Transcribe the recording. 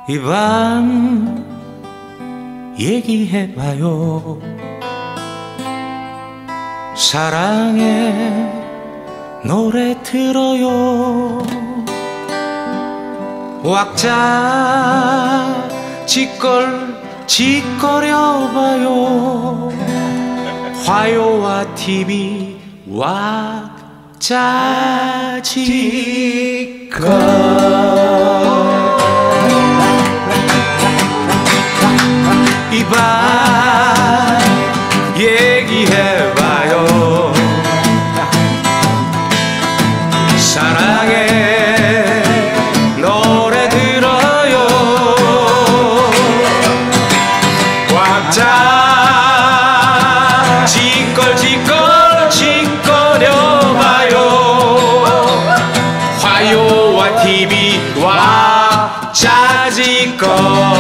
이 밤 얘기해봐요. 사랑의 노래 들어요. 왁자 짓거려봐요. 화요와 TV 왁자 짓거. 이 밤 얘기해봐요. 사랑의 노래 들어요. 꽉자 짓거려봐요. 화요와 TV 왁자 짓거.